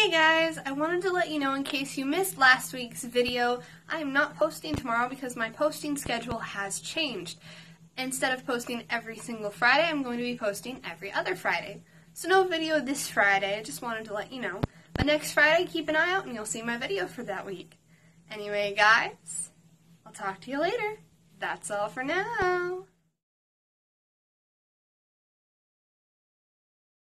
Hey guys, I wanted to let you know in case you missed last week's video, I am not posting tomorrow because my posting schedule has changed. Instead of posting every single Friday, I'm going to be posting every other Friday. So no video this Friday, I just wanted to let you know. But next Friday, keep an eye out and you'll see my video for that week. Anyway guys, I'll talk to you later. That's all for now.